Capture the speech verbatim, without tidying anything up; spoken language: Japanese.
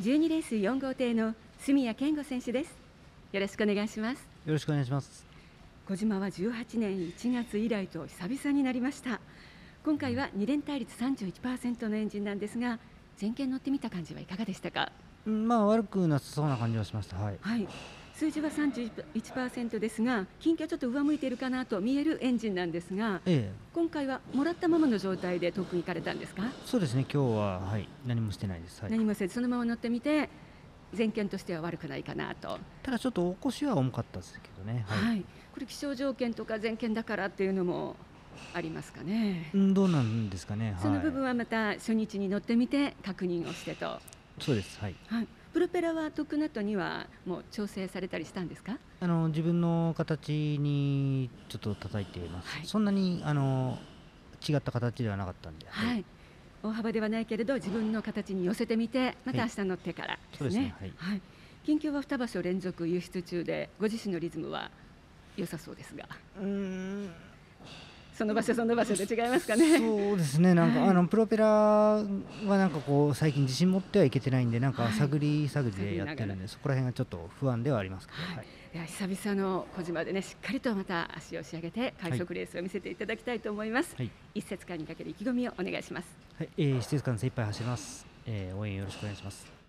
じゅうにレースよん号艇の住谷健吾選手です。よろしくお願いします。 よろしくお願いします。 小島はじゅうはちねんいちがつ以来と久々になりました。今回はに連対率 さんじゅういちパーセント のエンジンなんですが、前見乗ってみた感じはいかがでしたか？ まあ悪くなさそうな感じはしました。はい、 はい、数字は さんじゅういちパーセント ですが、近畿はちょっと上向いているかなと見えるエンジンなんですが、 ええ、 今回はもらったままの状態で遠くに行かれたんですか？ そうですね、今日は、はい、何もしてないです。はい、 何もせずそのまま乗ってみて、前見としては悪くないかなと。 ただちょっと起こしは重かったですけどね。はい、 はい、これ気象条件とか前見だからっていうのもありますかね。 うん、どうなんですかね。はい、 その部分はまた初日に乗ってみて確認をしてと。 そうです。はい、 はい、プロペラはトックナットにはもう調整されたりしたんですか？ あの自分の形にちょっと叩いています。 はい、 そんなにあの違った形ではなかったんで、 はいはい、 大幅ではないけれど自分の形に寄せてみて、また明日乗ってからですね。 そうですね。はい、 はい、近況はに場所連続輸出中で、ご自身のリズムは良さそうですが、 うーんその場所その場所で違いますかね。 そうですね、なんか、はい、あのプロペラはなんかこう最近自信持ってはいけてないんで、なんか探り探りでやってるんで、はい、そこら辺がちょっと不安ではありますけど、はい、 いや久々の小島でね、しっかりとまた足を仕上げて快速レースを見せていただきたいと思います。はい、一節間にかける意気込みをお願いします。 はい、えー、一節間精一杯走ります。えー、応援よろしくお願いします。